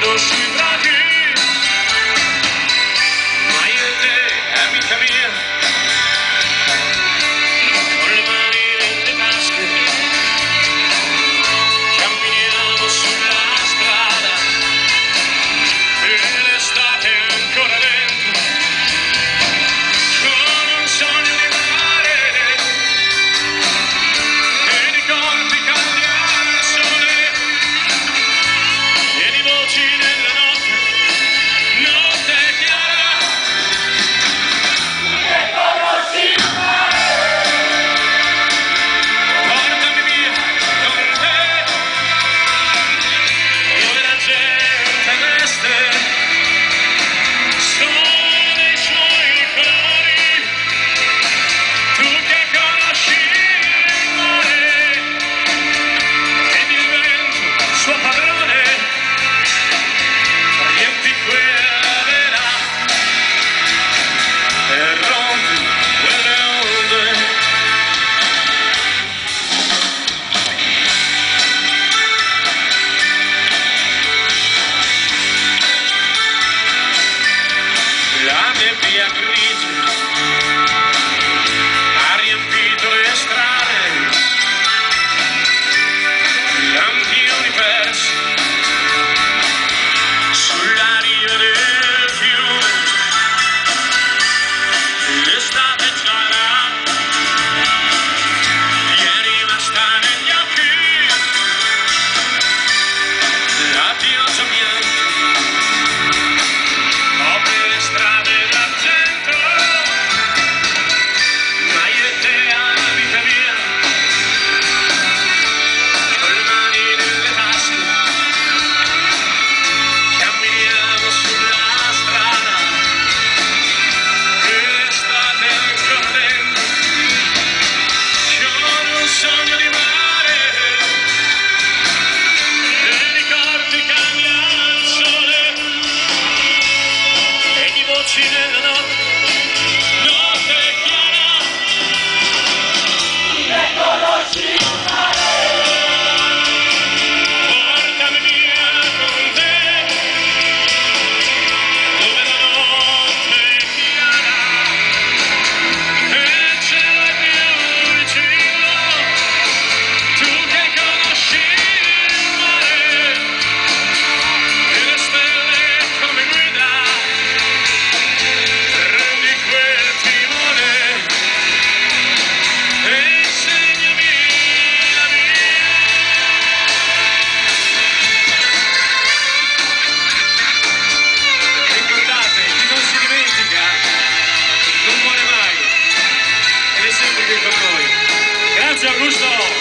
sui prati, ma io e te, amica mia, con le mani nelle tasche, camminiamo sulla strada e l'estate è ancora dentro, con un sogno di mare e di corpi cambiare il sole e di voci nella notte, notte chiara che conosci il mare. Portami via con te, dove la gente veste solo dei suoi colori, tu che conosci il mare ed il vento suo padrone, riempi quella vela e rompi quelle onde. La nebbia grigia ha riempito le strade, lampioni persi sulla riva del fiume, l'estate già là, ti è rimasta negli occhi, la pioggia bianca copre le strade d'argento, ma io e te, amica mia, con le mani nelle tasche, camminiamo sulla strada e l'estate è ancora dentro, con un sogno di mare e di corpi cambia il sole e di voci nella notte, notte chiara che conosci il mare. Portami via con te, dove la notte è chiara e il cielo è più vicino, tu che conosci il mare e le stelle come guida, prendi quel timone e insegnami la via. Ricordate, chi non si dimentica non muore mai ed è sempre qui con noi. Grazie Augusto!